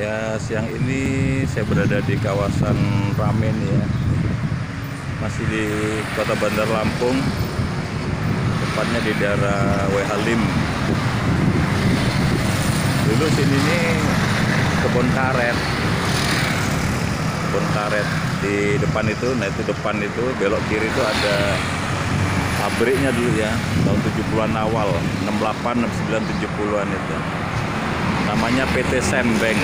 Ya, siang ini saya berada di kawasan Ramen ya. Masih di Kota Bandar Lampung. Tepatnya di daerah W Halim. Dulu sini nih kebun karet. Kebun karet di depan itu, nah itu depan itu belok kiri itu ada pabriknya dulu ya, tahun 70-an awal, 68, 69, 70-an itu. Namanya PT Sembeng.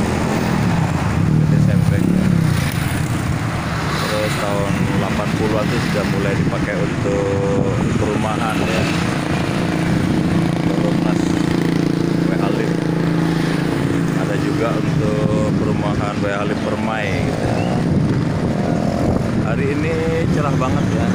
PT Sembeng. Terus tahun 80-an itu sudah mulai dipakai untuk perumahan ya. Rumah W Halim. Ada juga untuk perumahan W Halim Permai gitu. Hari ini cerah banget ya.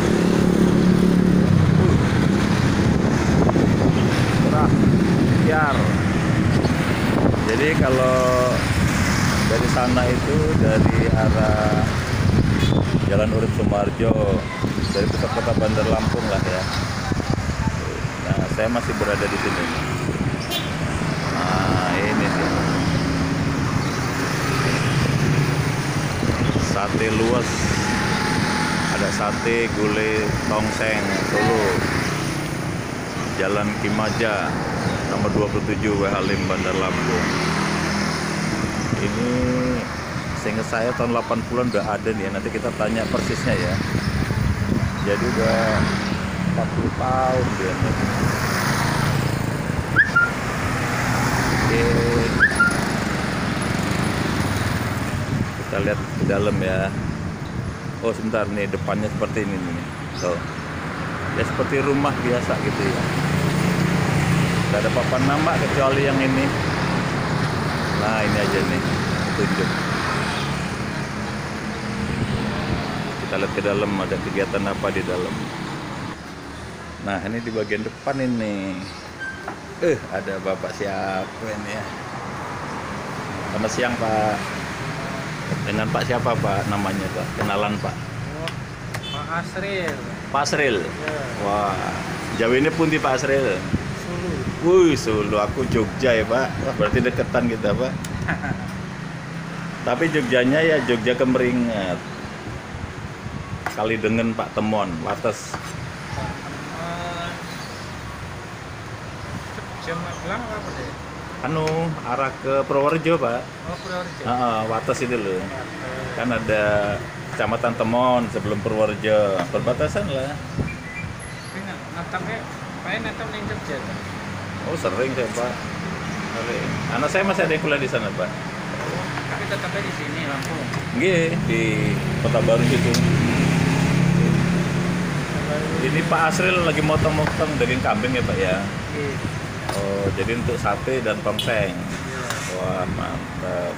Cerah, biar. Jadi kalau dari sana itu dari arah Jalan Urip Sumarjo, dari pusat kota Bandar Lampung lah ya. Nah, saya masih berada di sini. Nah, ini sih. Sate luas. Ada sate gulai tongseng Solo. Jalan Kimaja, nomor 27 W Halim Bandar Lampung. Ini seingat saya tahun 80-an udah ada nih ya. Nanti kita tanya persisnya ya. Jadi udah 40 tahun dia nih. Oke. Kita lihat ke dalam ya. Oh sebentar nih, depannya seperti ini nih. Tuh. Ya seperti rumah biasa gitu ya. Gak ada papan nama kecuali yang ini. Nah ini aja nih, tunjuk. Kita lihat ke dalam ada kegiatan apa di dalam. Nah ini di bagian depan ini. Ada bapak siapa ini ya? Selamat siang Pak. Dengan Pak siapa Pak namanya Pak? Kenalan Pak. Oh, Pak Asril. Pak Asril. Ya. Wah, jauh ini pun di Pak Asril. Sulu. Wih, Solo, aku Jogja ya Pak. Wah, berarti deketan kita Pak. Tapi Jogjanya ya Jogja Kemeringat. Kali dengan Pak Temon, Wates. Jam Magelang apa deh? Anu, arah ke Purworejo Pak. Oh, Purworejo. Wates itu loh. Kan ada Kecamatan Temon sebelum Purworejo. Perbatasan lah. Tapi natapnya, Pak natap ning Jogja. Oh sering saya Pak. Sering. Anak saya masih ada yang kuliah di sana Pak. Tapi tetapnya di sini Lampung. Nggih, di Kota Baru situ. Ini Pak Asril lagi motong-motong daging kambing ya Pak ya. Iya. Oh, jadi untuk sate dan tongseng. Iya. Wah, mantap.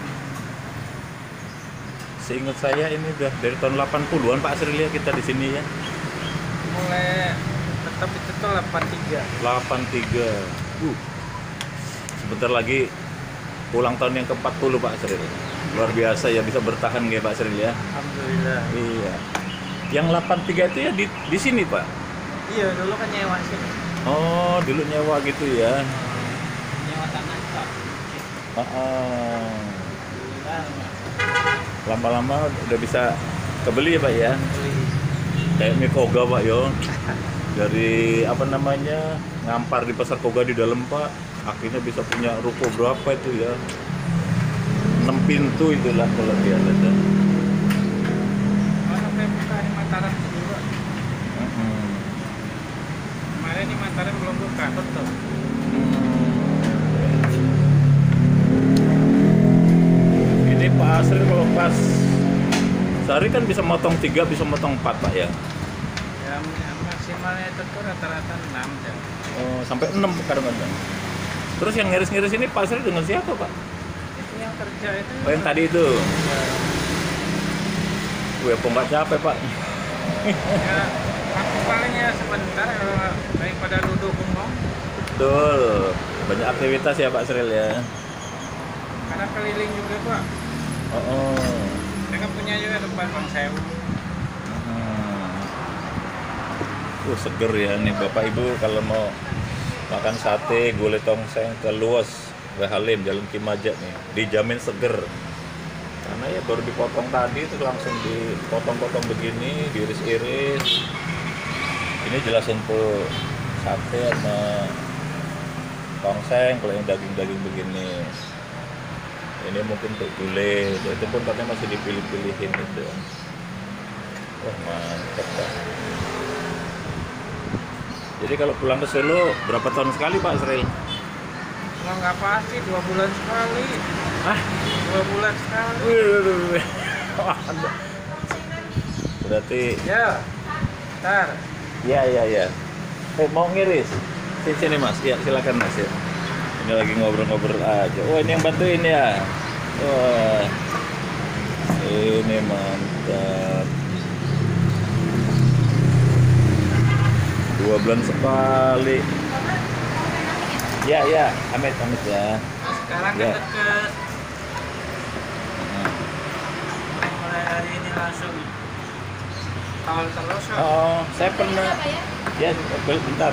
Seingat saya ini udah dari tahun 80-an Pak Asril ya kita di sini ya. Mulai tetap itu tuh 83. 83. Sebentar lagi ulang tahun yang ke-40 Pak Asril. Luar biasa ya bisa bertahan ya Pak Asril ya. Alhamdulillah. Iya. Yang 83 itu ya di sini Pak. Iya, dulu kan nyewa sini. Oh, dulu nyewa gitu ya. Nyewa tanah Pak. Alhamdulillah. Lama-lama udah bisa kebeli ya Pak ya. Beli. Kayak mie koga Pak yo. Dari apa namanya ngampar di pasar koga di dalam Pak. Akhirnya bisa punya ruko berapa itu ya. 6 pintu itulah kalau dia ada. Oh, sampai buka di Mataram juga. Kemarin di Mataram belum buka, betul. Ini Pak Asril kalau pas sehari kan bisa motong 3, bisa motong 4 Pak ya. Ya, maksimalnya itu tuh rata-rata 6 jam. Oh, sampai 6 kadang-kadang. Terus yang ngiris-ngiris ini Pak Asril dengan siapa Pak? Itu yang kerja itu. Oh yang tadi itu. Ya, Gue kok nggak capek Pak. ya aku paling ya sebentar daripada duduk bengong. Betul. Banyak aktivitas ya Pak Asril ya. Karena keliling juga Pak. Oh. Saya kan punya juga tempat Bang Sewu. Seger ya nih Bapak Ibu kalau mau makan sate, gulai tongseng ke luas Halim, Jalan Kimaja nih. Dijamin seger. Karena ya baru dipotong tadi itu langsung dipotong-potong begini, diiris-iris. Ini jelas untuk sate sama tongseng, kalau yang daging-daging begini. Ini mungkin untuk gulai, itu pun katanya masih dipilih-pilihin itu. Wah mantap Pak. Jadi kalau pulang ke Solo berapa tahun sekali Pak Sri? Nggak pasti, 2 bulan sekali. Hah? 2 bulan sekali. Berarti Ya, ntar. iya. Mau ngiris? Sini Mas, ya silakan Mas ya. Ini lagi ngobrol-ngobrol aja. Oh ini yang bantuin ya. Wah, ini mantap. 2 bulan sekali. Ya, amit ya. Sekarang kan Ya. deket. Mulai hari ini langsung awal terus. Oh, saya pernah. Ya, bentar.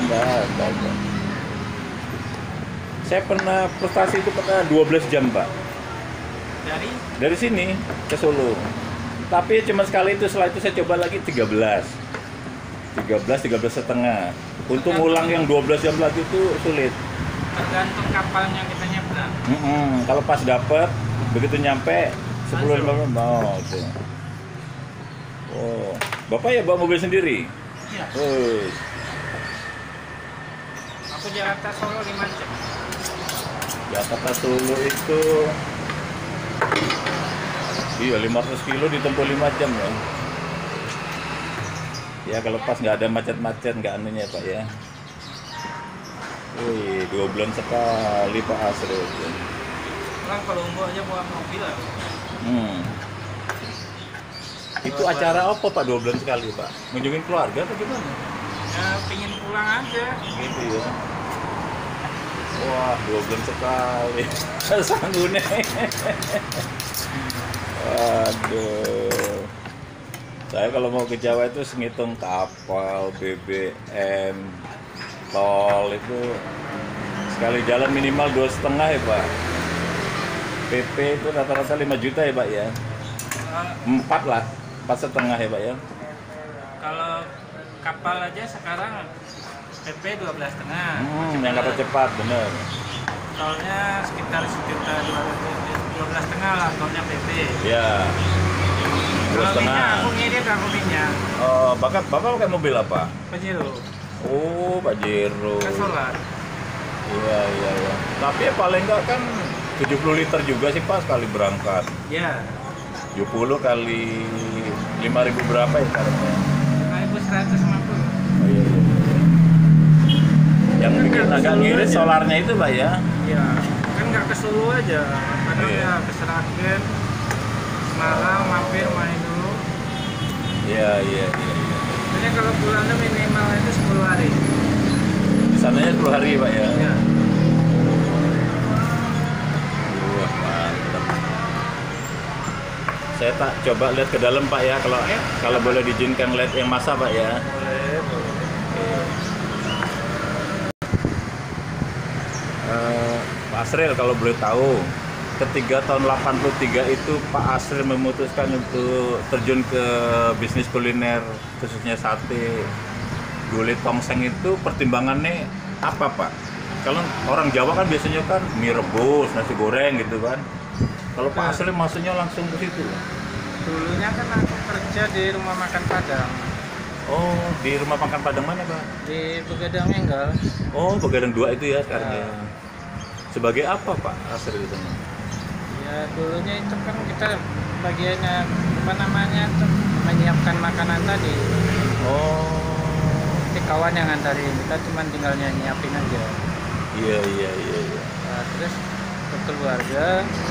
Saya pernah frustasi itu pernah 12 jam Pak. Dari sini ke Solo. Tapi cuma sekali itu, setelah itu saya coba lagi 13 setengah. Untuk ngulang yang 12 jam lagi itu sulit. Tergantung kapalnya kita nyebrang. Kalau pas dapet, begitu nyampe 10-15 mau tuh. Oh, Bapak ya bawa mobil sendiri? Iya. Aku Jakarta Solo 5 jam. Jakarta Solo itu iya 500 kilo ditempuh 5 jam ya. Ya kalau pas nggak ada macet-macet nggak anunya Pak ya. Wih, 2 bulan sekali Pak Asri. Orang kalau umbo aja bawa mobil lah. Itu acara apa Pak 2 bulan sekali Pak? Ngunjungin keluarga atau gimana? Ya pingin pulang aja. Gitu ya. Wah, 2 bulan sekali. Sanggune. Waduh. Saya kalau mau ke Jawa itu ngitung kapal, BBM, tol itu sekali jalan minimal 2,5 ya Pak. PP itu rata-rata 5 juta ya Pak ya. 4 lah, 4,5 ya Pak ya. Kalau kapal aja sekarang PP 12,5. Yang kapal cepat bener. Tolnya sekitar 12,5 lah tolnya PP. Ya. Kalau 2,5. minyak aku ngirit aku minyak. Oh, Bapak pakai mobil apa? Pajero. Oh, Pajero. Kan solar. Iya. Tapi ya paling enggak kan 70 liter juga sih Pak sekali berangkat. Ya. 70 kali 5.000 berapa ya sekarangnya? 1.150. Oh, iya. Yang bikin agak ngirit solarnya itu Pak ya? Iya. Kan nggak ke Solo aja. Kadang Iya. ya ke Seragen, Semarang, mampir main dulu. Iya. Jadi kalau bulannya minimal itu 10 hari. Di sananya 10 hari Pak ya? Ya. Wah, mantap. Saya tak coba lihat ke dalam Pak ya, kalau boleh diizinkan lihat yang masa Pak ya. Boleh. Pak Asril kalau boleh tahu, ketika tahun 83 itu Pak Asril memutuskan untuk terjun ke bisnis kuliner khususnya sate, gulai, tongseng itu pertimbangannya apa Pak? Kalau orang Jawa kan biasanya kan mie rebus, nasi goreng gitu kan. Kalau Pak Asril maksudnya langsung ke situ. Dulunya kan aku kerja di rumah makan Padang. Oh, di rumah makan Padang mana Pak? Di Begadang Enggal. Oh, Begadang 2 itu ya sekarang ya. Ya. Sebagai apa Pak Asril di sana? Ya dulunya itu kan kita bagiannya apa namanya tuh menyiapkan makanan tadi. Oh. Jadi kawan yang ngantarin, kita cuma tinggal nyiapin aja. Iya. Nah, terus ke keluarga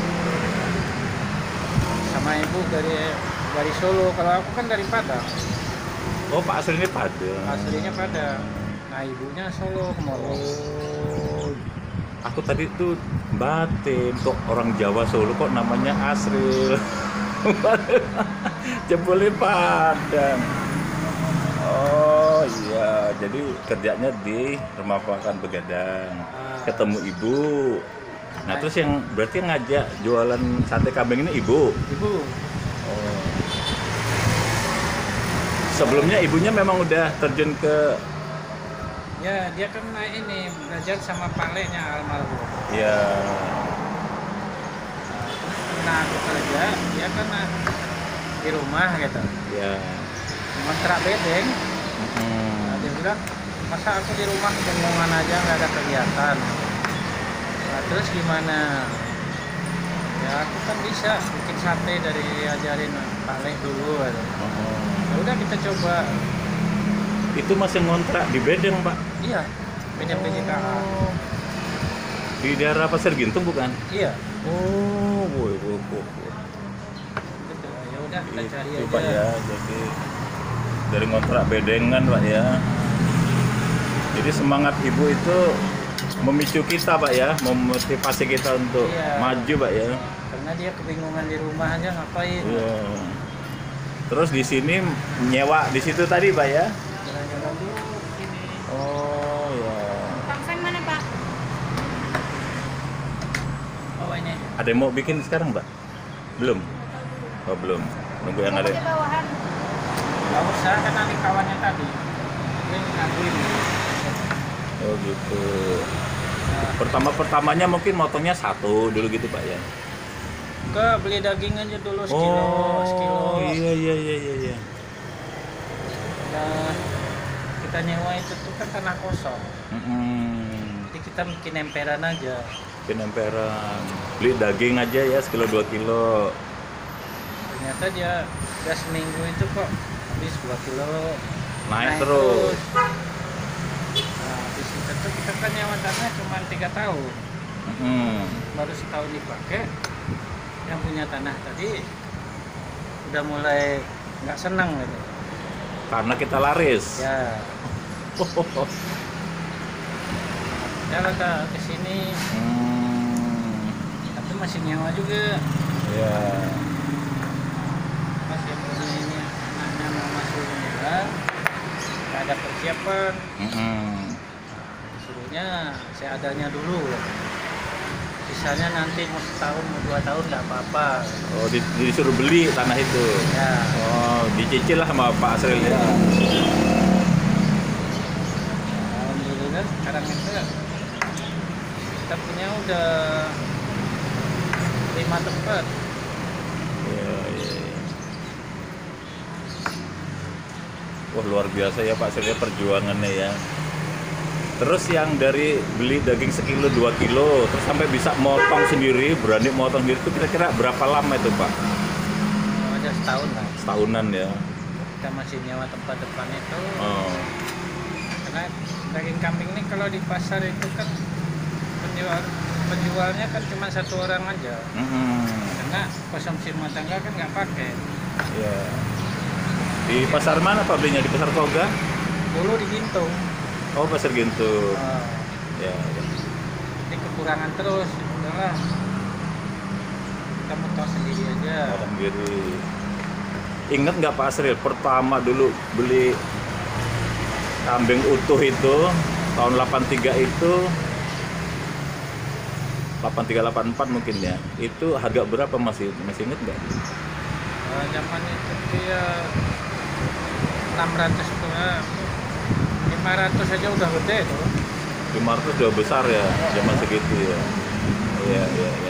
sama ibu dari Solo. Kalau aku kan dari Padang. Oh, Pak Asril ini Padang. Aslinya Padang. Nah ibunya Solo Kemoro. Oh, aku tadi tuh batin kok orang Jawa Solo kok namanya Asril. Jebule Padang. Oh iya, jadi kerjanya di rumah makan Begadang. Ketemu ibu, Nah terus yang berarti yang ngajak jualan sate kambing ini ibu? Ibu. Oh. Sebelumnya ibunya memang udah terjun ke... Ya dia kan ini belajar sama paleknya almarhum. Ya. Nah aku kerja, dia kan di rumah gitu. Ya. Ngontrak bedeng. Nah, dia bilang, masa aku di rumah bengong aja nggak ada kegiatan. Nah, terus gimana? Ya aku kan bisa bikin sate dari ajarin palek dulu. Gitu. Ya udah kita coba. Itu masih ngontrak di Bedeng, Pak? Iya, bedeng PJKA. Di daerah Pasar Gintung bukan? Iya. Oh, boy. Gitu. Ya udah kita cari Itu, aja. Pak ya, jadi dari ngontrak bedengan, Pak ya. Jadi semangat ibu itu memicu kita, Pak ya, memotivasi kita untuk maju, Pak ya. Karena dia kebingungan di rumah aja ngapain. Iya. Terus di sini nyewa di situ tadi, Pak ya. Jalan-jalan dulu sini. Oh ya. Tongseng mana Pak? Oh ini. Ada yang mau bikin sekarang, Pak? Belum. Oh belum. Nunggu yang ada. Di bawahan. Gak usah kan nanti kawannya tadi. Ini ngakuin. Oh gitu. Pertama-pertamanya mungkin motongnya satu dulu gitu, Pak ya. Ke beli daging aja dulu sekilo. Iya. Nah, kita nyewa itu tuh kan tanah kosong. Jadi kita bikin emperan aja. Bikin emperan. Beli daging aja ya sekilo 2 kilo. Ternyata dia udah seminggu itu kok habis 2 kilo. Naik terus. Nah, di situ tuh kita kan nyewa tanah cuma 3 tahun. Baru setahun dipakai. Yang punya tanah tadi udah mulai nggak senang gitu. Karena kita laris. Ya. Ya kita kesini, tapi masih nyewa juga. Ya. Masih punya ini anaknya mau masuk juga, nggak ada persiapan. Disuruhnya seadanya dulu. Sisanya nanti mau setahun mau 2 tahun nggak apa-apa. Oh, disuruh beli tanah itu. Ya. Oh, dicicil lah sama Pak Asril ya. Alhamdulillah sekarang itu kita punya udah 5 tempat. Iya. Wah, luar biasa ya Pak Asril perjuangannya ya. Terus yang dari beli daging sekilo 2 kilo terus sampai bisa motong sendiri, berani motong sendiri itu kira-kira berapa lama itu Pak? Ada setahun lah. Setahunan ya. Kita masih nyewa tempat depan itu. Oh. Karena daging kambing ini kalau di pasar itu kan penjualnya kan cuma 1 orang aja. Karena konsumsi rumah tangga kan nggak pakai. Ya. Di pasar mana Pak belinya? Di Pasar Toga? Dulu di Gintung. Oh, Pasar Gintung. Ya. Ini kekurangan terus, udahlah. Kita motong sendiri aja. Orang diri. Ingat nggak Pak Asril pertama dulu beli kambing utuh itu tahun 83 itu 83-84 mungkin ya. Itu harga berapa masih inget nggak? Zaman itu dia 600 tuh, 500 aja udah gede tuh. 500 udah besar ya zaman segitu ya. Iya.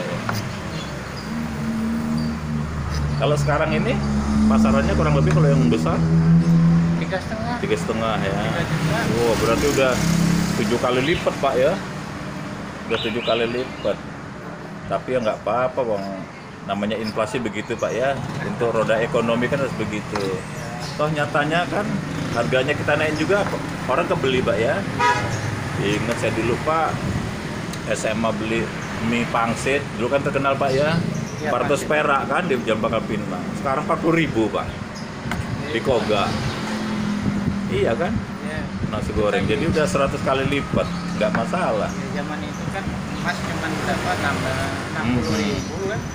Kalau sekarang ini pasarannya kurang lebih kalau yang besar 3,5. 3,5 ya. 3 juta. Wow, berarti udah 7 kali lipat Pak ya. Udah 7 kali lipat. Tapi ya nggak apa-apa Bang. Namanya inflasi begitu Pak ya. Untuk roda ekonomi kan harus begitu. Toh nyatanya kan harganya kita naikin juga orang kebeli Pak ya. Ingat saya dulu Pak SMA beli mie pangsit dulu kan terkenal Pak ya. 400 perak kan di Jalan Pangkal Pinang. Sekarang 40.000 Pak. Di Koga. Iya kan? Ya. Nasi goreng. Jadi udah 100 kali lipat. Nggak masalah. Ya, zaman itu kan emas cuma berapa nambah 60.000 kan.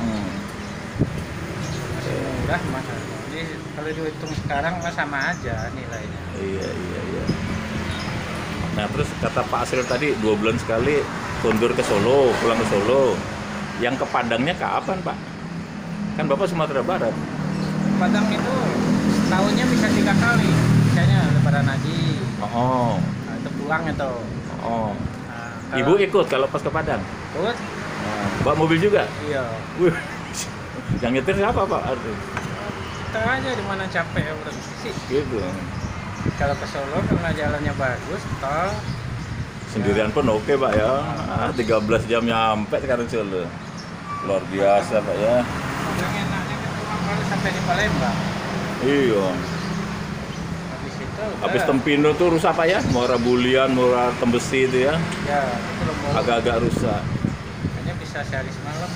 Masih murah emas. Jadi kalau dihitung sekarang mah sama aja nilainya. Iya. Nah terus kata Pak Asril tadi 2 bulan sekali kondur ke Solo, pulang ke Solo. Yang ke Padangnya kapan, Pak? Kan Bapak Sumatera Barat. Padang itu tahunnya bisa 3 kali, misalnya Lebaran Haji. Oh. Nah, itu pulang itu. Oh. Nah, Ibu ikut kalau pas ke Padang? ikut? Bawa mobil juga? Iya. Wih. Yang nyetir siapa, Pak? Kita aja di mana capek ya berhenti. Gitu. Kalau ke Solo karena jalannya bagus, tol. Sendirian pun oke, Pak ya. 13 jam nyampe sekarang Solo. Luar biasa, Pak ya. Yang enaknya kita kalau sampai di Palembang. Iya. Habis itu Habis Tempino tuh rusak, Pak ya? Muara Bulian, Muara Tembesi itu ya. ya itu lombok. Agak-agak rusak. Hanya bisa sehari semalam.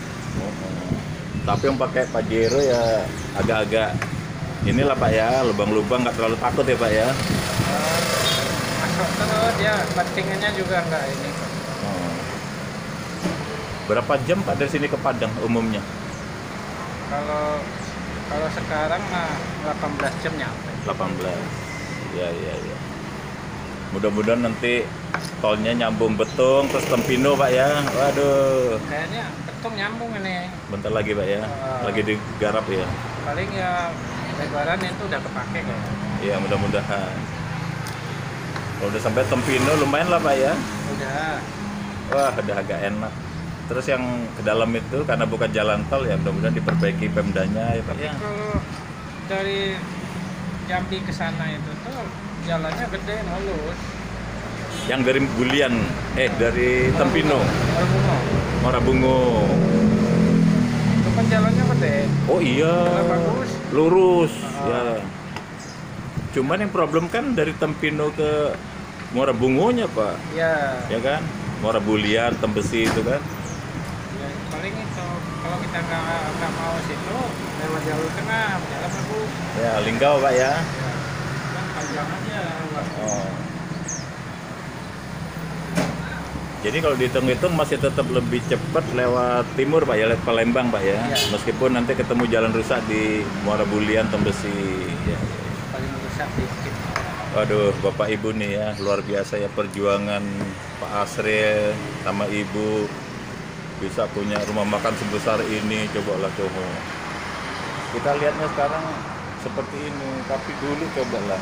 Tapi yang pakai Pajero ya agak-agak inilah, Pak ya, lubang-lubang nggak terlalu takut ya, Pak ya. Masuk terus ya, bantingannya juga enggak ini. Oh. Berapa jam, Pak, dari sini ke Padang umumnya? Kalau sekarang mah 18 jam nyampe. 18. Ya. Mudah-mudahan nanti tolnya nyambung Betung terus Tempino, Pak ya. Waduh. Kayaknya Betung nyambung ini. Bentar lagi, Pak ya. Lagi digarap ya. Paling ya Lebaran itu udah kepake kayaknya. Iya, mudah-mudahan. Kalau udah sampai Tempino lumayan lah, Pak ya. Udah. Wah, udah agak enak. Terus yang ke dalam itu karena bukan jalan tol ya, mudah-mudahan diperbaiki Pemdanya ya, Pak ya. Kalau dari Jambi ke sana itu tuh jalannya gede mulus. Yang dari Bulian, dari Tempino, Morabungo. Itu kan jalannya gede. Oh iya. Jalan bagus. Lurus. Ya. Cuman yang problem kan dari Tempino ke Morabungonya, Pak. Ya. Ya kan? Morabulian, Tembesi itu kan. Ya paling itu kalau kita nggak mau situ lewat jalur tengah, jalan bagus. Ya, Linggau, Pak ya. Ya. Kan panjang aja. Oh. Jadi kalau dihitung-hitung masih tetap lebih cepat lewat timur, Pak ya, lewat Palembang, Pak ya. Ya. Meskipun nanti ketemu jalan rusak di Morabulian, Tembesi. Ya. Paling rusak dikit. Waduh, Bapak Ibu nih ya, luar biasa ya perjuangan Pak Asril sama Ibu bisa punya rumah makan sebesar ini. Cobalah coba. Kita lihatnya sekarang seperti ini, tapi dulu cobalah.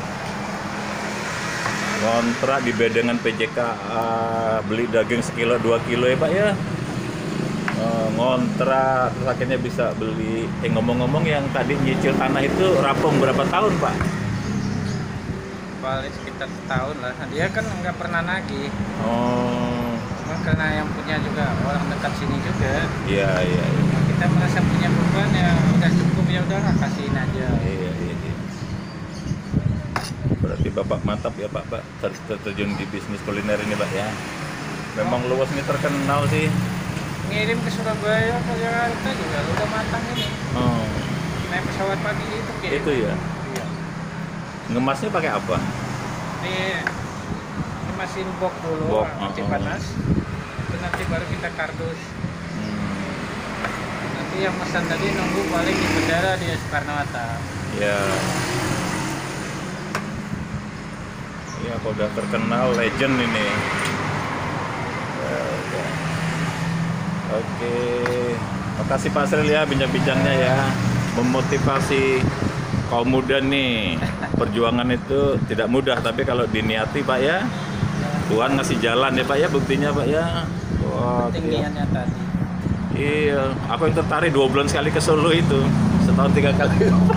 Kontrak di bedengan PJKA, beli daging sekilo 2 kilo ya, Pak ya. Ngontrak, terus akhirnya bisa beli. Ngomong-ngomong yang tadi nyicil tanah itu rapong berapa tahun, Pak? Paling sekitar setahun lah. Dia kan nggak pernah nagih. Oh. Cuma karena yang punya juga orang dekat sini juga. Iya. Nah, kita merasa punya beban ya udah cukup, ya udahlah kasihin aja. Iya. Berarti Bapak mantap ya, Pak terjun di bisnis kuliner ini, Pak ya. Memang luas ini terkenal sih. Ngirim ke Surabaya, ke Jakarta juga udah matang ini. Oh. Naik pesawat pagi itu kirim. Itu ya. Iya. Ngemasnya pakai apa? Ini mesin box dulu, Box, nanti panas. Itu nanti baru kita kardus. Nanti yang pesan tadi nunggu paling di bandara di Soekarno-Hatta. Ya. Ya, kalau udah terkenal legend ini. Oke. Makasih Pak Asril ya bincang-bincangnya ya. Memotivasi kaum muda nih. Perjuangan itu tidak mudah, tapi kalau diniati, Pak ya, Tuhan ngasih jalan ya, Pak ya, buktinya, Pak ya. Wah, Ketinggiannya tadi. iya, aku yang tertarik 2 bulan sekali ke Solo itu, setahun 3 kali.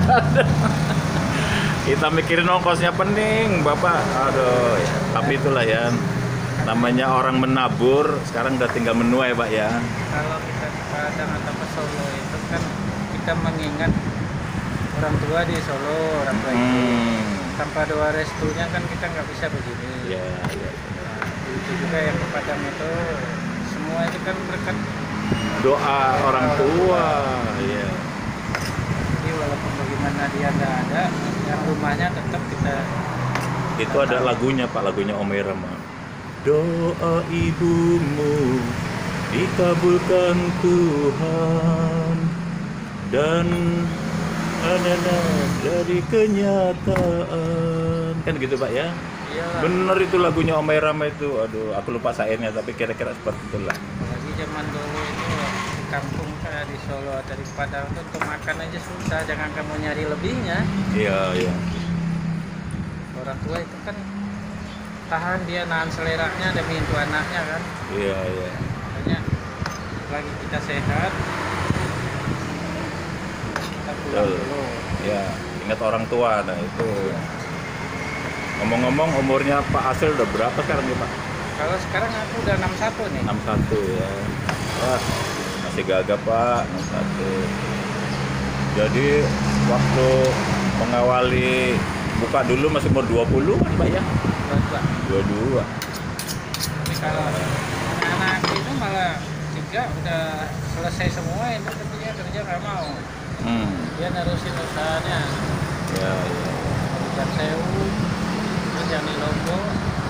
Kita mikirin ongkosnya pening, Bapak. Aduh, ya. Tapi itulah ya, namanya orang menabur. Sekarang udah tinggal menuai, Pak ya. Kalau kita di Padang atau ke Solo itu kan kita mengingat orang tua di Solo, orang tua itu. Tanpa doa restunya kan kita nggak bisa begini. Iya. Nah, itu juga yang ke Padang itu semua itu kan berkat Doa orang tua. Iya. Jadi walaupun bagaimana dia nggak ada, yang rumahnya tetap kita. Itu ada lagunya, Pak, lagunya Om Irama. Doa ibumu dikabulkan Tuhan dan ada dari kenyataan. Kan gitu, Pak ya. Iyalah. Bener itu lagunya Omai Rama itu. Aduh, aku lupa sairnya tapi kira-kira seperti itulah. Lagi zaman dulu itu di kampung kayak di Solo atau di Padang tuh untuk makan aja susah, jangan kamu nyari lebihnya. Iya, iya. Orang tua itu kan tahan, dia nahan seleranya demi itu anaknya kan. Iya, iya. Makanya lagi kita sehat, kita pulang Betul. dulu. Ya, ingat orang tua. Nah, itu. Ngomong-ngomong umurnya Pak Asril udah berapa sekarang nih, Pak? Kalau sekarang aku udah 61 nih. 61 ya. Wah, masih gagah, Pak. 61. Jadi waktu mengawali buka dulu masih umur 20 kan, Pak ya? Bapak. 22. Tapi kalau anak itu malah tiga udah selesai semua, itu kerja nggak mau. Dia nerusin usahanya. Ya, ya. Bukan sewu, terus yang di Lombok.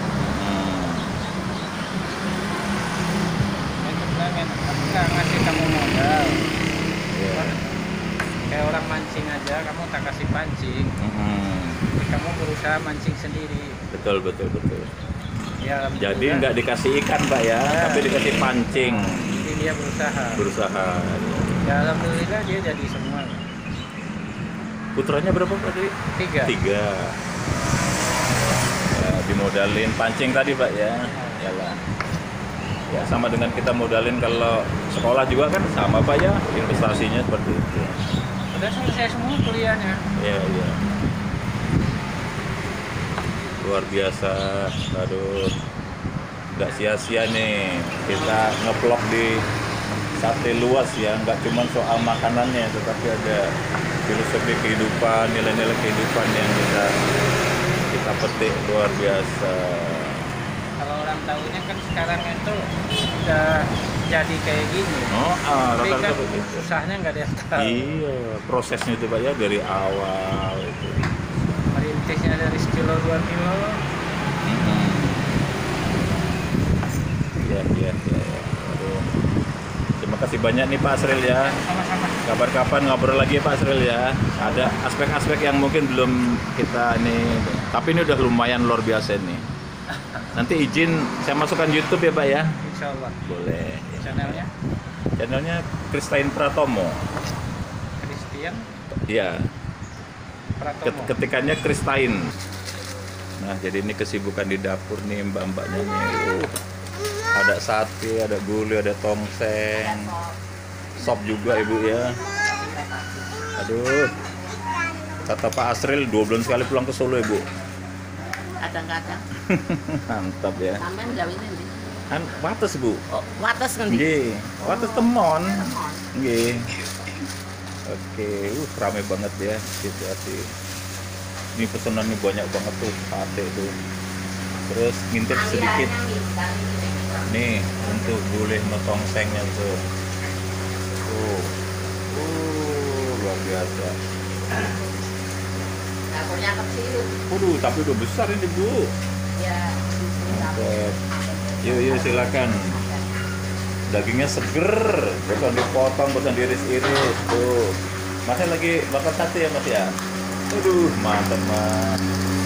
Itu bilangin, aku nggak ngasih kamu modal. Ya. Kayak orang mancing aja, kamu tak kasih pancing. Tapi kamu berusaha mancing sendiri. Betul, betul, betul. Ya, Jadi nggak dikasih ikan, Pak ya, Ya. tapi dikasih pancing. Jadi dia berusaha. Berusaha. Ya alhamdulillah dia jadi semua. Putranya berapa, Pak tadi? 3. 3. Ya, dimodalin pancing tadi, Pak ya. Yalah. Ya sama dengan kita modalin kalau sekolah juga kan sama, Pak ya, investasinya seperti itu. Udah selesai semua kuliahnya. Iya, iya. Luar biasa. Aduh. Nggak sia-sia nih kita ngeplok di Sate Luas ya, nggak cuma soal makanannya, tetapi ada filosofi kehidupan, nilai-nilai kehidupan yang kita petik luar biasa. Kalau orang tahunya kan sekarang itu udah jadi kayak gini. Tapi Rata-rata kan begitu. susahnya nggak ada yang tahu. Iya, prosesnya itu, Pak ya, dari awal itu. Merintisnya dari sekilo 2 kilo. Iya, iya, iya. Aduh. Terima kasih banyak nih Pak Asril ya. Sama-sama. Kapan-kapan ngobrol lagi ya Pak Asril ya. Ada aspek-aspek yang mungkin belum kita ini, tapi ini udah lumayan luar biasa nih. Nanti izin saya masukkan YouTube ya Pak ya. Insya Allah. Boleh. Channelnya Channelnya Kristain Pratomo. Christian Iya. Pratomo. Ketikannya Kristain. Nah jadi ini kesibukan di dapur nih mbak-mbaknya nih. Ada sate, ada gulai, ada tongseng, sop juga Ibu ya. Aduh. Kata Pak Asril 2 bulan sekali pulang ke Solo Ibu. Kadang-kadang Mantap ya. sampean gawe ndi? Kan wates Bu. Oh, wates ngendi? Nggih, wates temon. Temon. Nggih. Oke, rame banget ya situasi. Ini pesanannya banyak banget tuh sate tuh. Terus ngintip sedikit. Nih untuk gulai sama tongsengnya tuh. Luar biasa. Dapurnya kecil. Waduh, tapi udah besar ini Bu. Ya, Mantap. Yuk silakan. Dagingnya seger, bukan dipotong, bukan diiris-iris tuh. Masnya lagi bakar sate ya Mas ya? Aduh, mantap Mas.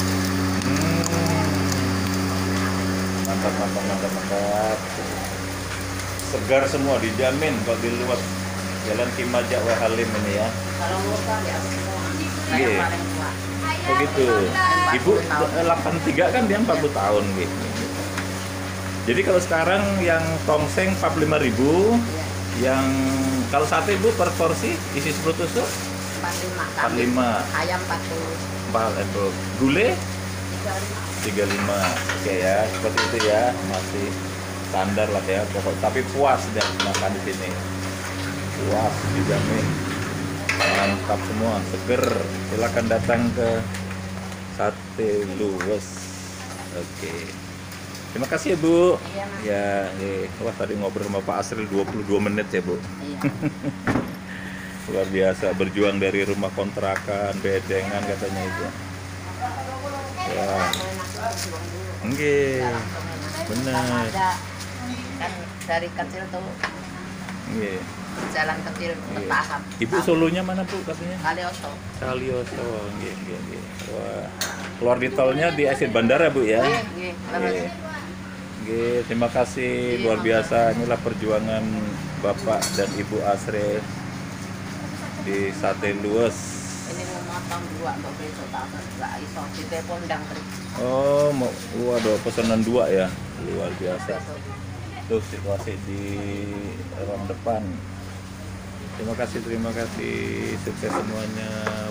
Mantap. Segar semua dijamin kalau di luar Jalan Kimaja Halim ini ya. kalau lupa ya semua. Saya Iya. paling tua. Begitu. Ibu 83 kan dia 40 tahun gitu. Jadi kalau sekarang yang tongseng 45.000, yang kalau sate Bu per porsi isi 10 tusuk 45. 45. Ayam 40. Gulai 35. 35. Oke ya, seperti itu ya. Masih standar lah ya pokok. Tapi puas dan makan di sini. Puas dijamin. Mantap semua, seger. Silakan datang ke Sate Luas. Oke. Terima kasih ya Bu. Iya, Mas. Ya, wah tadi ngobrol sama Pak Asril 22 menit ya Bu. Iya. Luar biasa, berjuang dari rumah kontrakan, bedengan katanya itu. Ya, enggak, benar. Ada kan dari kecil tuh Iya. jalan kecil bertahap. Ibu Solonya mana Bu katanya? Kalioso. Kalioso, enggak. Wah, keluar di tolnya di exit bandara Bu ya. Nggih, Oke. Oke, terima kasih luar biasa. Inilah perjuangan Bapak dan Ibu Asri di Sate Lues. Ini mau motong 2 untuk besok tak enggak iso ditelepon ndang terus. Oh, waduh, pesanan 2 ya. Luar biasa. Tuh situasi di ruang depan. Terima kasih, sukses semuanya.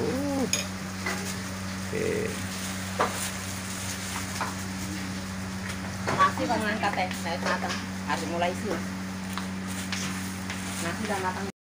Oke. Nasi kan ngangkat teh, nah matang. Harus mulai sih. Nasi udah matang.